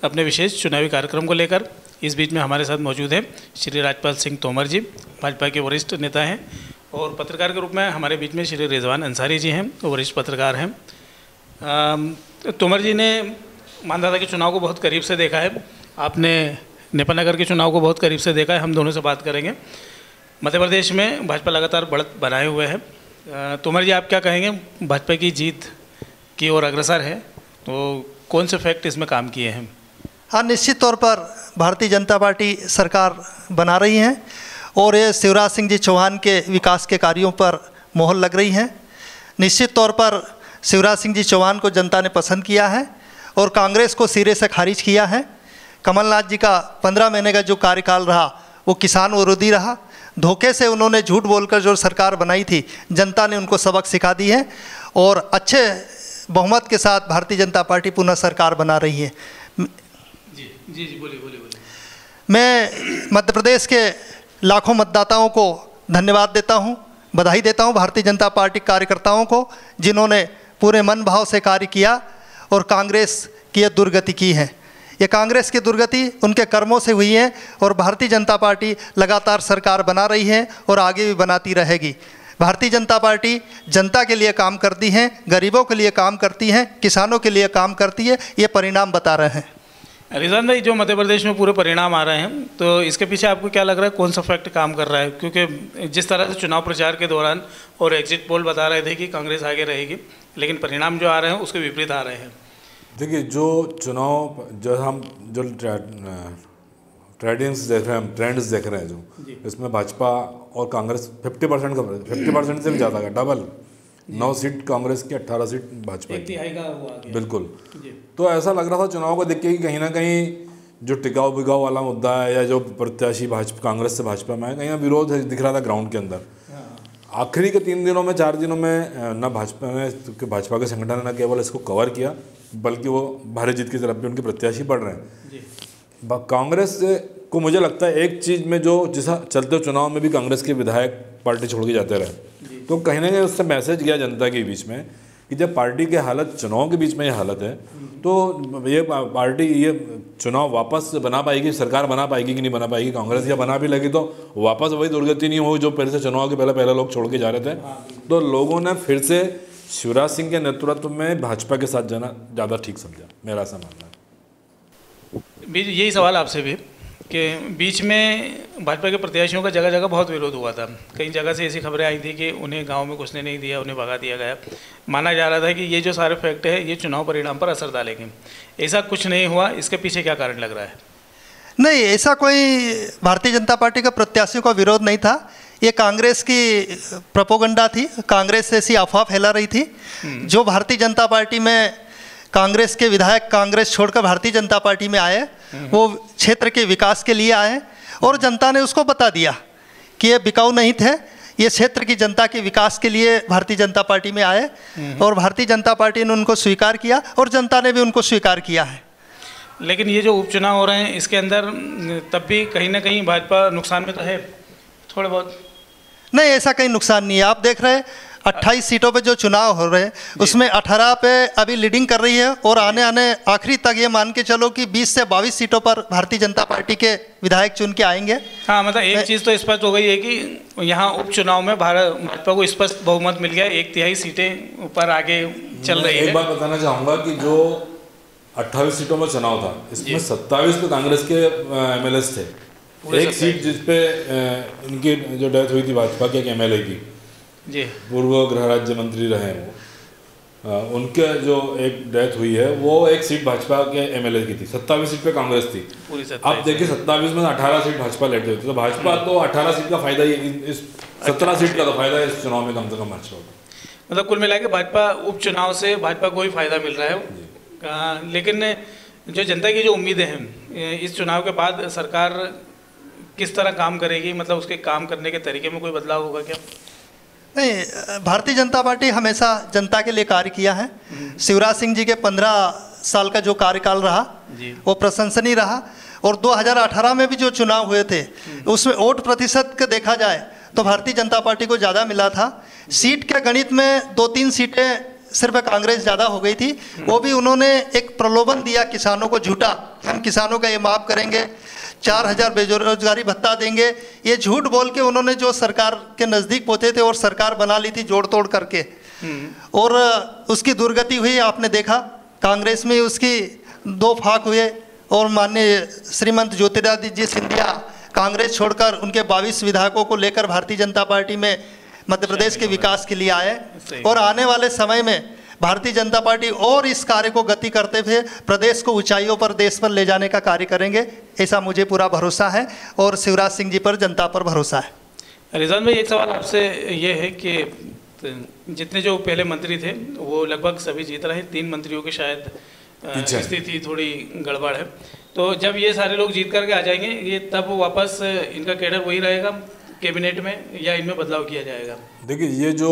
अपने विशेष चुनावी कार्यक्रम को लेकर। इस बीच में हमारे साथ मौजूद हैं श्री राजपाल सिंह तोमर जी, भाजपा के वरिष्ठ नेता हैं, और पत्रकार के रूप में हमारे बीच में श्री रिजवान अंसारी जी हैं, वरिष्ठ पत्रकार हैं। तोमर जी ने मानदाता के चुनाव को बहुत करीब से देखा है, आपने नेपानगर के चुनाव को बहुत करीब से देखा है। हम दोनों से बात करेंगे। मध्य प्रदेश में भाजपा लगातार बढ़त बनाए हुए है। तोमर जी, आप क्या कहेंगे? भाजपा की जीत की ओर अग्रसर है, तो कौन से फैक्ट इसमें काम किए हैं? हाँ, निश्चित तौर पर भारतीय जनता पार्टी सरकार बना रही है और ये शिवराज सिंह जी चौहान के विकास के कार्यों पर मोहर लग रही है। निश्चित तौर पर शिवराज सिंह जी चौहान को जनता ने पसंद किया है और कांग्रेस को सिरे से खारिज किया है। कमलनाथ जी का 15 महीने का जो कार्यकाल रहा वो किसान विरोधी रहा। धोखे से उन्होंने झूठ बोलकर जो सरकार बनाई थी, जनता ने उनको सबक सिखा दी है और अच्छे बहुमत के साथ भारतीय जनता पार्टी पुनः सरकार बना रही है। जी बोलिए। मैं मध्य प्रदेश के लाखों मतदाताओं को धन्यवाद देता हूं, बधाई देता हूं भारतीय जनता पार्टी कार्यकर्ताओं को, जिन्होंने पूरे मन भाव से कार्य किया और कांग्रेस की यह दुर्गति की है। ये कांग्रेस की दुर्गति उनके कर्मों से हुई है और भारतीय जनता पार्टी लगातार सरकार बना रही है और आगे भी बनाती रहेगी। भारतीय जनता पार्टी जनता के लिए काम करती है, गरीबों के लिए काम करती है, किसानों के लिए काम करती है। ये परिणाम बता रहे हैं। रिजवान भाई, जो मध्य प्रदेश में पूरे परिणाम आ रहे हैं, तो इसके पीछे आपको क्या लग रहा है, कौन सा फैक्ट काम कर रहा है? क्योंकि जिस तरह से चुनाव प्रचार के दौरान और एग्जिट पोल बता रहे थे कि कांग्रेस आगे रहेगी, लेकिन परिणाम जो आ रहे हैं उसके विपरीत आ रहे हैं। देखिए, जो चुनाव जो ट्रेंड्स देख रहे हैं, जो इसमें भाजपा और कांग्रेस 50% से भी ज़्यादा का डबल, 9 सीट कांग्रेस की, 18 सीट भाजपा की, बिल्कुल। तो ऐसा लग रहा था चुनाव को देख के कि कहीं ना कहीं जो टिकाऊ बिकाऊ वाला मुद्दा है या जो प्रत्याशी भाजपा कांग्रेस से भाजपा में है, कहीं विरोध दिख रहा था ग्राउंड के अंदर। आखिरी के 3 दिनों में 4 दिनों में न भाजपा के संगठन ने न केवल इसको कवर किया, बल्कि वो भारी जीत की तरफ भी उनके प्रत्याशी बढ़ रहे हैं। कांग्रेस को मुझे लगता है एक चीज़ में जो जिसा चलते चुनाव में भी कांग्रेस के विधायक पार्टी छोड़ के जाते रहे, तो कहीं ना कहीं उससे मैसेज गया जनता के बीच में कि जब पार्टी के हालत चुनाव के बीच में ये हालत है, तो ये पार्टी ये चुनाव वापस बना पाएगी, सरकार बना पाएगी कि नहीं बना पाएगी कांग्रेस, या बना भी लगी तो वापस वही दुर्गति नहीं हो जो पहले से चुनाव के पहले लोग छोड़ के जा रहे थे। तो लोगों ने फिर से शिवराज सिंह के नेतृत्व में भाजपा के साथ जाना ज़्यादा ठीक समझा, मेरा ऐसा मानना है। यही सवाल आपसे भी कि बीच में भाजपा के प्रत्याशियों का जगह जगह बहुत विरोध हुआ था। कई जगह से ऐसी खबरें आई थी कि उन्हें गांव में घुसने नहीं दिया, उन्हें भगा दिया गया। माना जा रहा था कि ये जो सारे फैक्ट है ये चुनाव परिणाम पर असर डालेंगे। ऐसा कुछ नहीं हुआ, इसके पीछे क्या कारण लग रहा है? नहीं, ऐसा कोई भारतीय जनता पार्टी का प्रत्याशियों का विरोध नहीं था। ये कांग्रेस की प्रोपोगंडा थी, कांग्रेस ऐसी अफवाह फैला रही थी। जो भारतीय जनता पार्टी में कांग्रेस के विधायक कांग्रेस छोड़कर भारतीय जनता पार्टी में आए, वो क्षेत्र के विकास के लिए आए और जनता ने उसको बता दिया कि ये बिकाऊ नहीं थे, ये क्षेत्र की जनता के विकास के लिए भारतीय जनता पार्टी में आए और भारतीय जनता पार्टी ने उनको स्वीकार किया और जनता ने भी उनको स्वीकार किया है। लेकिन ये जो उपचुनाव हो रहे हैं इसके अंदर तब भी कहीं ना कहीं भाजपा नुकसान में तो है थोड़ा बहुत? नहीं, ऐसा कहीं नुकसान नहीं है। आप देख रहे हैं 28 सीटों पे जो चुनाव हो रहे हैं उसमें 18 पे अभी लीडिंग कर रही है और आने आखिरी तक ये मान के चलो कि 20 से 22 सीटों पर भारतीय जनता पार्टी के विधायक चुन के आएंगे। हाँ, मतलब एक चीज़ तो स्पष्ट हो गई है कि यहाँ उपचुनाव में भाजपा को स्पष्ट बहुमत मिल गया, 1/3 सीटें ऊपर आगे चल रही है। एक बात बताना चाहूँगा कि जो 28 सीटों में चुनाव था, इसमें 27 तो कांग्रेस के MLAs थे। एक सीट जिसपे इनकी जो डेथ हुई थी भाजपा के एक MLA की, जी, पूर्व गृह राज्य मंत्री रहे हैं वो, उनके जो एक डेथ हुई है वो एक सीट भाजपा के MLA की थी। 27 सीट पे कांग्रेस थी। अब देखिए 27 में 18 सीट भाजपा लेट हुई थी, तो भाजपा तो 18 सीट का फायदा, इस 17 सीट का तो फायदा इस चुनाव में कम से कम भाजपा होगा। मतलब कुल मिला के भाजपा उपचुनाव से भाजपा को ही फायदा मिल रहा है। लेकिन जो जनता की जो उम्मीदें हैं, इस चुनाव के बाद सरकार किस तरह काम करेगी, मतलब उसके काम करने के तरीके में कोई बदलाव होगा क्या? नहीं, भारतीय जनता पार्टी हमेशा जनता के लिए कार्य किया है। शिवराज सिंह जी के 15 साल का जो कार्यकाल रहा वो प्रशंसनीय रहा और 2018 में भी जो चुनाव हुए थे उसमें वोट प्रतिशत का देखा जाए तो भारतीय जनता पार्टी को ज़्यादा मिला था। सीट के गणित में 2-3 सीटें सिर्फ कांग्रेस ज़्यादा हो गई थी। वो भी उन्होंने एक प्रलोभन दिया किसानों को झूठा, हम किसानों का ये माफ़ करेंगे, 4000 बेरोजगारी भत्ता देंगे। ये झूठ बोल के उन्होंने जो सरकार के नज़दीक पहुँचे थे और सरकार बना ली थी जोड़ तोड़ करके, और उसकी दुर्गति हुई। आपने देखा कांग्रेस में उसकी 2 फाक हुए और माननीय श्रीमंत ज्योतिरादित्य सिंधिया कांग्रेस छोड़कर उनके 22 विधायकों को लेकर भारतीय जनता पार्टी में मध्य प्रदेश के विकास के लिए आए। और आने वाले समय में भारतीय जनता पार्टी और इस कार्य को गति करते हुए प्रदेश को ऊंचाइयों पर, देश पर ले जाने का कार्य करेंगे, ऐसा मुझे पूरा भरोसा है और शिवराज सिंह जी पर, जनता पर भरोसा है। रिजवान भाई, एक सवाल आपसे ये है कि जितने जो पहले मंत्री थे वो लगभग सभी जीत रहे हैं, 3 मंत्रियों की शायद स्थिति थोड़ी गड़बड़ है, तो जब ये सारे लोग जीत करके आ जाएंगे, ये तब वापस इनका कैडर वही रहेगा कैबिनेट में या इनमें बदलाव किया जाएगा? देखिए, ये जो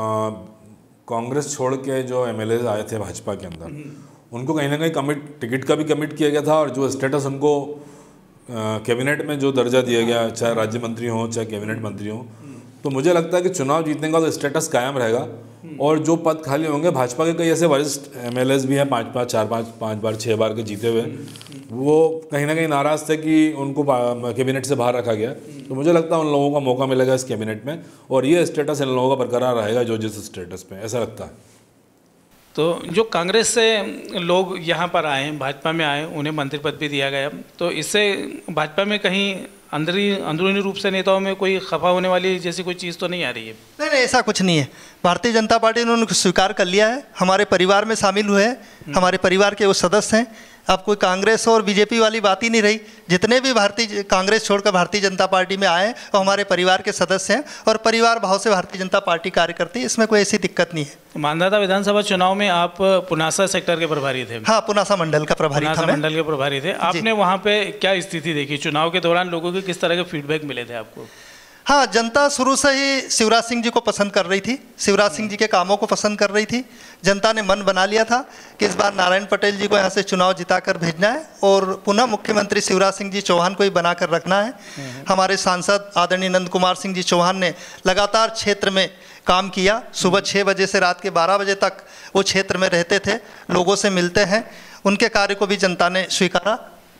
कांग्रेस छोड़ के जो एमएलए आए थे भाजपा के अंदर, उनको कहीं ना कहीं टिकट का भी कमिट किया गया था, और जो स्टेटस उनको कैबिनेट में जो दर्जा दिया गया, चाहे राज्य मंत्री हो चाहे कैबिनेट मंत्री हो, तो मुझे लगता है कि चुनाव जीतने का तो स्टेटस कायम रहेगा। और जो पद खाली होंगे, भाजपा के कई ऐसे वरिष्ठ एमएलएस भी हैं, 5 बार 6 बार के जीते हुए, वो कहीं ना कहीं नाराज़ थे कि उनको कैबिनेट से बाहर रखा गया। तो मुझे लगता है उन लोगों का मौका मिलेगा इस कैबिनेट में, और ये स्टेटस इन लोगों का बरकरार रहेगा जो जिस स्टेटस पे, ऐसा लगता है। तो जो कांग्रेस से लोग यहाँ पर आए, भाजपा में आए, उन्हें मंत्री पद भी दिया गया, तो इससे भाजपा में कहीं अंदरूनी रूप से नेताओं में कोई खफा होने वाली जैसी कोई चीज़ तो नहीं आ रही है? नहीं, ऐसा कुछ नहीं है। भारतीय जनता पार्टी ने उनको स्वीकार कर लिया है, हमारे परिवार में शामिल हुए हैं, हमारे परिवार के वो सदस्य हैं। अब कोई कांग्रेस और बीजेपी वाली बात ही नहीं रही। जितने भी कांग्रेस छोड़कर भारतीय जनता पार्टी में आए वो हमारे परिवार के सदस्य हैं, और परिवार भाव से भारतीय जनता पार्टी कार्य करती है, इसमें कोई ऐसी दिक्कत नहीं है। मानदाता विधानसभा चुनाव में आप पुनासा सेक्टर के प्रभारी थे? हाँ, पुनासा मंडल का प्रभारी था। पुनासा मंडल के प्रभारी थे। आपने वहाँ पे क्या स्थिति देखी चुनाव के दौरान? लोगों के किस तरह के फीडबैक मिले थे आपको? हाँ, जनता शुरू से ही शिवराज सिंह जी को पसंद कर रही थी, शिवराज सिंह जी के कामों को पसंद कर रही थी। जनता ने मन बना लिया था कि इस बार नारायण पटेल जी को यहाँ से चुनाव जिताकर भेजना है और पुनः मुख्यमंत्री शिवराज सिंह जी चौहान को ही बनाकर रखना है। हमारे सांसद आदरणीय नंद कुमार सिंह जी चौहान ने लगातार क्षेत्र में काम किया। सुबह 6 बजे से रात के 12 बजे तक वो क्षेत्र में रहते थे, लोगों से मिलते हैं, उनके कार्य को भी जनता ने स्वीकारा।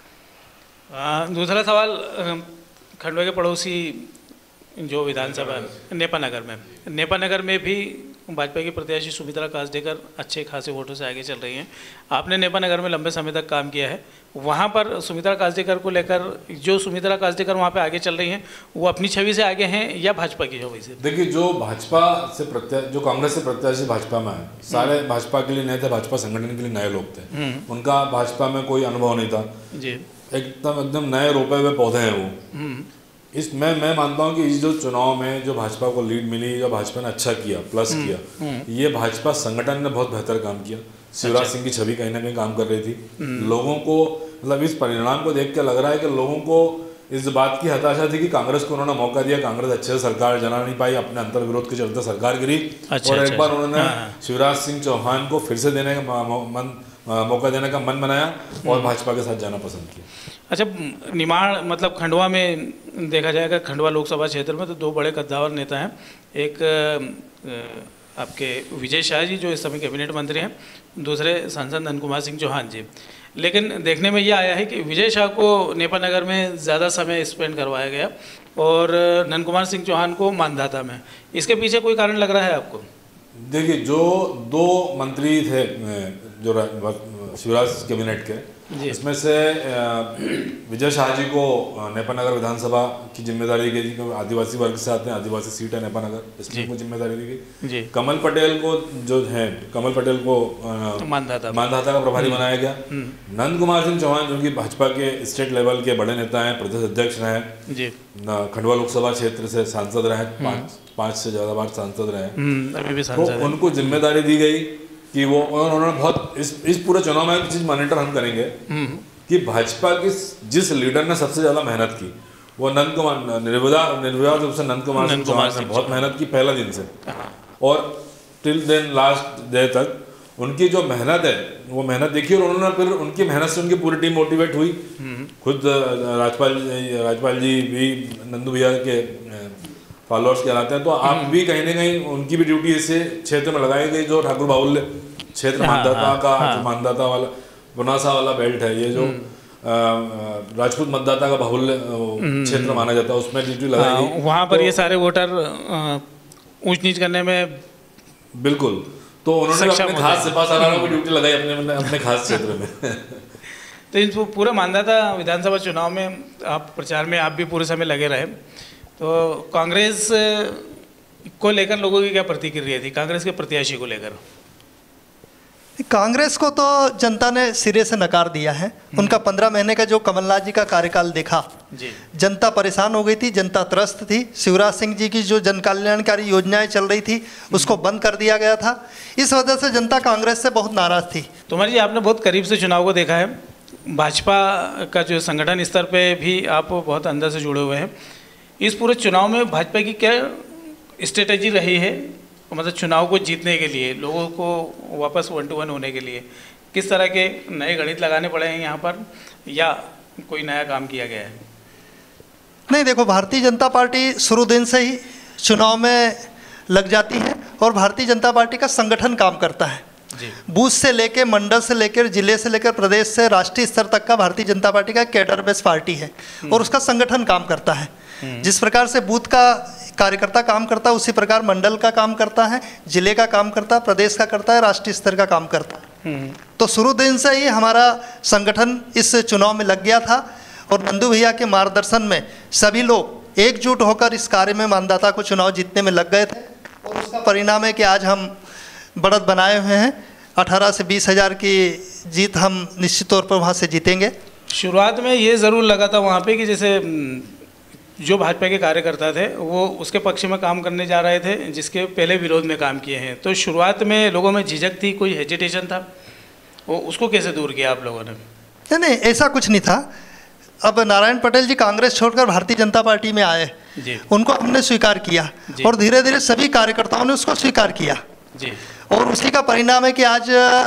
दूसरा सवाल, खंडवा के पड़ोसी जो विधानसभा नेपा नगर में भी भाजपा की प्रत्याशी सुमित्रा काजडेकर अच्छे खासे वोटों से आगे चल रही हैं। आपने नेपा नगर में लंबे समय तक काम किया है, वहाँ पर सुमित्रा काजडेकर को लेकर, जो सुमित्रा काजडेकर वहाँ पे आगे चल रही हैं, वो अपनी छवि से आगे हैं या भाजपा की छवि से? देखिए, जो भाजपा से जो कांग्रेस से प्रत्याशी भाजपा में आए, सारे भाजपा के लिए नए थे, भाजपा संगठन के लिए नए लोग थे, उनका भाजपा में कोई अनुभव नहीं था जी। एकदम नए रोपे हुए पौधे हैं वो। मैं मानता हूँ कि इस जो चुनाव में जो भाजपा को लीड मिली, जो भाजपा ने अच्छा किया, प्लस किया, ये भाजपा संगठन ने बहुत बेहतर काम किया। शिवराज सिंह की छवि कहीं ना कहीं काम कर रही थी। लोगों को मतलब इस परिणाम को देख के लग रहा है कि लोगों को इस बात की हताशा थी कि कांग्रेस को उन्होंने मौका दिया, कांग्रेस अच्छे से सरकार चला नहीं पाई, अपने अंतर विरोध के चलते सरकार गिरी, और एक बार उन्होंने शिवराज सिंह चौहान को फिर से देने का मौका देने का मन बनाया और भाजपा के साथ जाना पसंद किया। अच्छा, निमाड़ मतलब खंडवा में देखा जाएगा, खंडवा लोकसभा क्षेत्र में तो 2 बड़े कद्दावर नेता हैं। एक आपके विजय शाह जी जो इस समय कैबिनेट मंत्री हैं, दूसरे सांसद नंद कुमार सिंह चौहान जी। लेकिन देखने में ये आया है कि विजय शाह को नेपा नगर में ज़्यादा समय स्पेंड करवाया गया और नंद कुमार सिंह चौहान को मानधाता में। इसके पीछे कोई कारण लग रहा है आपको? देखिए, जो 2 मंत्री थे जो शिवराज कैबिनेट के, इसमें से विजय शाह जी को नेपा नगर विधानसभा की जिम्मेदारी दी गई। आदिवासी वर्ग से आते हैं, आदिवासी सीट है नेपा नगर, इसमें उनको जिम्मेदारी दी गई। कमल पटेल को जो है, कमल पटेल को मानधाता का प्रभारी बनाया गया। नंद कुमार सिंह चौहान जो कि भाजपा के स्टेट लेवल के बड़े नेता हैं, प्रदेश अध्यक्ष रहे, खंडवा लोकसभा क्षेत्र से सांसद रहे, 5 से ज़्यादा बार सांसद रहे, तो उनको जिम्मेदारी दी गई कि वो, उन्होंने बहुत इस पूरे चुनाव में एक चीज मॉनिटर हम करेंगे कि भाजपा की जिस लीडर ने सबसे ज्यादा मेहनत की वो नंद कुमार, निर्विवाद रूप से नंद कुमार सिंह चौहान ने बहुत मेहनत की पहले दिन से, और टिल देन लास्ट डे तक उनकी जो मेहनत है वो मेहनत देखी, और उन्होंने फिर उनकी मेहनत से उनकी पूरी टीम मोटिवेट हुई। खुद राजपाल जी भी नंदू भैया के फॉलोअर्स कहलाते हैं। तो आप भी कहीं ना कहीं उनकी भी ड्यूटी इस क्षेत्र में लगाई गई, जो ठाकुर बाहुल्य क्षेत्र मतदाता का जो मतदाता वाला पुनासा वाला बेल्ट है, ये जो राजपूत मतदाता का बाहुल्य क्षेत्र माना जाता है, उसमें ड्यूटी लगाई गई। वहाँ पर ये सारे वोटर ऊंच नीच करने में बिल्कुल, तो उन्होंने अपने खास सिपा सालारों को ड्यूटी लगाई अपने खास क्षेत्र में। तो इस पूरे मानदाता विधानसभा चुनाव में आप प्रचार में आप भी पूरे समय लगे रहे, तो कांग्रेस को लेकर लोगों की क्या प्रतिक्रिया थी, कांग्रेस के प्रत्याशी को लेकर? कांग्रेस को तो जनता ने सिरे से नकार दिया है। उनका 15 महीने का जो कमलनाथ जी का कार्यकाल देखा जी, जनता परेशान हो गई थी, जनता त्रस्त थी। शिवराज सिंह जी की जो जन कल्याणकारी योजनाएं चल रही थी उसको बंद कर दिया गया था। इस वजह से जनता कांग्रेस से बहुत नाराज थी। तोमर जी, आपने बहुत करीब से चुनाव को देखा है, भाजपा का जो संगठन स्तर पे भी आप बहुत अंदर से जुड़े हुए हैं। इस पूरे चुनाव में भाजपा की क्या स्ट्रेटेजी रही है, मतलब चुनाव को जीतने के लिए, लोगों को वापस 1-to-1 होने के लिए किस तरह के नए गणित लगाने पड़े हैं यहाँ पर, या कोई नया काम किया गया है? नहीं, देखो, भारतीय जनता पार्टी शुरू दिन से ही चुनाव में लग जाती है और भारतीय जनता पार्टी का संगठन काम करता है। बूथ से लेकर, मंडल से लेकर, जिले से लेकर, प्रदेश से राष्ट्रीय स्तर तक का भारतीय जनता पार्टी का कैडर बेस पार्टी है और उसका संगठन काम करता है। जिस प्रकार से बूथ का कार्यकर्ता काम करता है उसी प्रकार मंडल का काम करता है, जिले का काम करता है, प्रदेश का करता है, राष्ट्रीय स्तर का काम करता है। तो शुरू दिन से ही हमारा संगठन इस चुनाव में लग गया था और नंदू भैया के मार्गदर्शन में सभी लोग एकजुट होकर इस कार्य में मानदाता को चुनाव जीतने में लग गए थे और उसका परिणाम है कि आज हम बढ़त बनाए हुए हैं। 18 से 20 हज़ार की जीत हम निश्चित तौर पर वहाँ से जीतेंगे। शुरुआत में ये ज़रूर लगा था वहाँ पे कि जैसे जो भाजपा के कार्यकर्ता थे वो उसके पक्ष में काम करने जा रहे थे जिसके पहले विरोध में काम किए हैं, तो शुरुआत में लोगों में झिझक थी, कोई हेजिटेशन था, वो उसको कैसे दूर किया आप लोगों ने? नहीं, ऐसा कुछ नहीं था। अब नारायण पटेल जी कांग्रेस छोड़कर भारतीय जनता पार्टी में आए, उनको हमने स्वीकार किया और धीरे धीरे सभी कार्यकर्ताओं ने उसको स्वीकार किया जी, और उसी का परिणाम है कि आज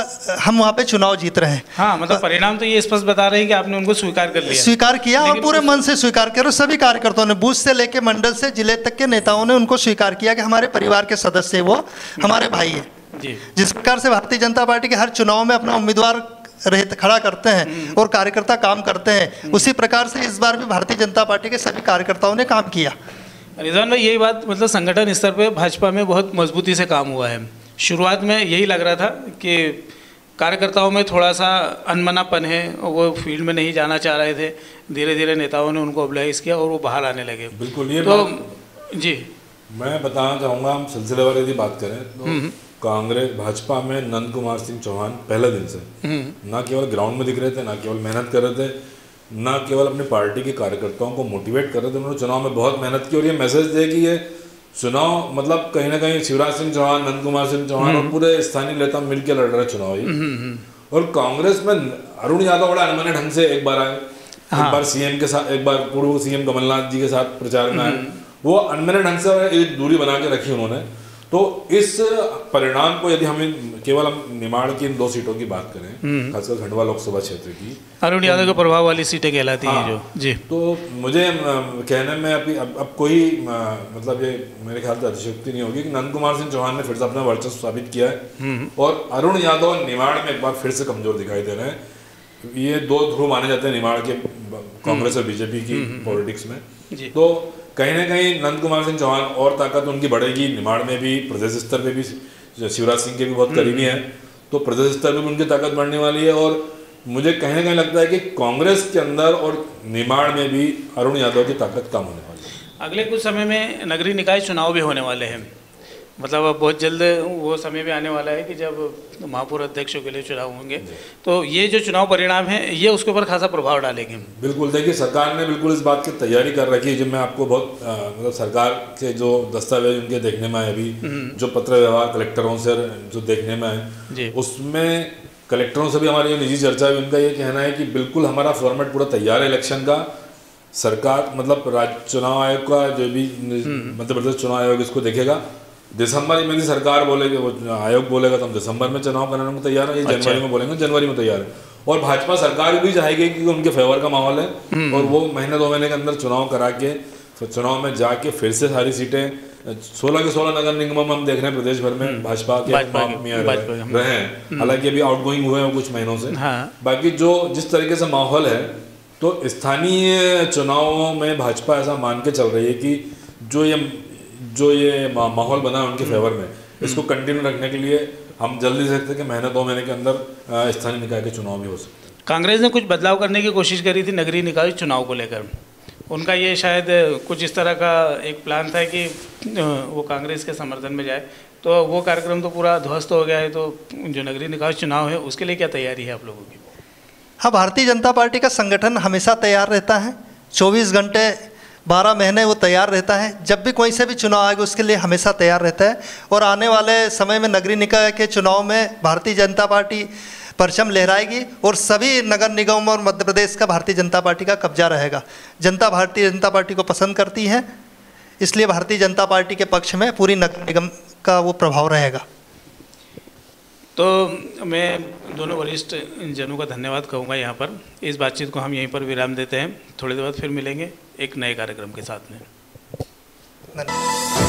हम वहाँ पे चुनाव जीत रहे हैं। हाँ, मतलब परिणाम तो ये स्पष्ट बता रहे हैं कि आपने उनको स्वीकार कर लिया, स्वीकार किया और पूरे मन से स्वीकार किया। और सभी कार्यकर्ताओं ने, बूथ से लेकर मंडल से जिले तक के नेताओं ने उनको स्वीकार किया कि हमारे परिवार के सदस्य, वो हमारे भाई है जी। जिस प्रकार से भारतीय जनता पार्टी के हर चुनाव में अपना उम्मीदवार खड़ा करते हैं और कार्यकर्ता काम करते हैं, उसी प्रकार से इस बार भी भारतीय जनता पार्टी के सभी कार्यकर्ताओं ने काम किया। रिजवान भाई, यही बात, मतलब संगठन स्तर पे भाजपा में बहुत मजबूती से काम हुआ है। शुरुआत में यही लग रहा था कि कार्यकर्ताओं में थोड़ा सा अनमनापन है, वो फील्ड में नहीं जाना चाह रहे थे। धीरे धीरे नेताओं ने उनको ऑब्लाइज किया और वो बाहर आने लगे। बिल्कुल, ये तो जी मैं बताना चाहूँगा, हम सिलसिलेवार यदि बात करें तो कांग्रेस भाजपा में नंद कुमार सिंह चौहान पहले दिन से ना केवल ग्राउंड में दिख रहे थे, ना केवल मेहनत कर रहे थे, ना केवल अपनी पार्टी के कार्यकर्ताओं को मोटिवेट कर रहे थे, उन्होंने चुनाव में बहुत मेहनत की और ये मैसेज दे कि ये चुनाव मतलब कहीं ना कहीं शिवराज सिंह चौहान, नंद कुमार सिंह चौहान और पूरे स्थानीय नेता मिलकर लड़ रहे चुनाव ही। और कांग्रेस में अरुण यादव बड़ा अनमने ढंग से एक बार आए, एक बार सीएम के साथ, एक बार पूर्व सीएम कमलनाथ जी के साथ प्रचार में आए, वो अनमने ढंग से एक दूरी बना के रखी उन्होंने। तो इस परिणाम को यदि हम केवल निमाड़ की इन 2 सीटों की बात करें, खासकर खंडवा लोकसभा क्षेत्र की, अरुण यादव के प्रभाव वाली सीटें कहलाती हैं जो जी, तो मुझे कहने में अब कोई मतलब ये मेरे ख्याल से अतिशयोक्ति नहीं होगी कि नंद कुमार सिंह चौहान ने फिर से अपना वर्चस्व साबित किया है और अरुण यादव निमाड़ में एक बार फिर से कमजोर दिखाई दे रहे हैं। ये 2 ध्रुव माने जाते हैं निमाड़ के, कांग्रेस और बीजेपी की पॉलिटिक्स में। तो कहीं ना कहीं नंद कुमार सिंह चौहान और ताकत उनकी बढ़ेगी, निमाड़ में भी, प्रदेश स्तर पे भी शिवराज सिंह के भी बहुत करीबी हैं, तो प्रदेश स्तर पे भी उनकी ताकत बढ़ने वाली है। और मुझे कहीं ना कहीं लगता है कि कांग्रेस के अंदर और निमाड़ में भी अरुण यादव की ताकत कम होने वाली है। अगले कुछ समय में नगरीय निकाय चुनाव भी होने वाले हैं, मतलब अब बहुत जल्द वो समय भी आने वाला है कि जब महापौर अध्यक्षों के लिए चुनाव होंगे, तो ये जो चुनाव परिणाम है ये उसके ऊपर खासा प्रभाव डालेंगे। बिल्कुल, देखिए सरकार ने बिल्कुल इस बात की तैयारी कर रखी है। जब मैं आपको बहुत मतलब सरकार के जो दस्तावेज उनके देखने में आए, अभी जो पत्र व्यवहार कलेक्टरों से जो देखने में आए, उसमें कलेक्टरों से भी हमारी जो निजी चर्चा है, उनका ये कहना है कि बिल्कुल हमारा फॉर्मेट पूरा तैयार है इलेक्शन का। सरकार मतलब राज्य चुनाव आयोग का जो भी मध्य प्रदेश चुनाव आयोग इसको देखेगा, दिसंबर में यदि सरकार बोलेगी, वो आयोग बोलेगा तो हम दिसंबर में चुनाव कराने को तैयार है, ये जनवरी में बोलेंगे जनवरी में तैयार है। और भाजपा सरकार भी चाहेगी कि उनके फेवर का माहौल है और वो महीने 2 महीने के अंदर चुनाव करा के चुनाव में जाके फिर से सारी सीटें 16 के 16 नगर निगमों में हम देख रहे हैं प्रदेश भर में भाजपा के रहे हैं, हालांकि अभी आउटगोइंग हुए हैं कुछ महीनों से। बाकी जो जिस तरीके से माहौल है, तो स्थानीय चुनावों में भाजपा ऐसा मान के चल रही है कि जो ये माहौल बना है उनके फेवर में, इसको कंटिन्यू रखने के लिए हम जल्दी से सकते कि महीने 2 महीने के अंदर स्थानीय निकाय के चुनाव भी हो सकते हैं। कांग्रेस ने कुछ बदलाव करने की कोशिश करी थी नगरीय निकाय चुनाव को लेकर, उनका ये शायद कुछ इस तरह का एक प्लान था कि वो कांग्रेस के समर्थन में जाए, तो वो कार्यक्रम तो पूरा ध्वस्त हो गया है। तो जो नगरीय निकाय चुनाव है उसके लिए क्या तैयारी है आप लोगों की? हाँ, भारतीय जनता पार्टी का संगठन हमेशा तैयार रहता है, 24 घंटे 12 महीने वो तैयार रहता है। जब भी कोई से भी चुनाव आएगा उसके लिए हमेशा तैयार रहता है। और आने वाले समय में नगरीय निकाय के चुनाव में भारतीय जनता पार्टी परचम लहराएगी और सभी नगर निगम और मध्य प्रदेश का भारतीय जनता पार्टी का कब्जा रहेगा। जनता भारतीय जनता पार्टी को पसंद करती है, इसलिए भारतीय जनता पार्टी के पक्ष में पूरी नगर निगम का वो प्रभाव रहेगा। तो मैं दोनों वरिष्ठ जनों का धन्यवाद कहूँगा यहाँ पर। इस बातचीत को हम यहीं पर विराम देते हैं, थोड़ी देर बाद फिर मिलेंगे एक नए कार्यक्रम के साथ में। धन्यवाद।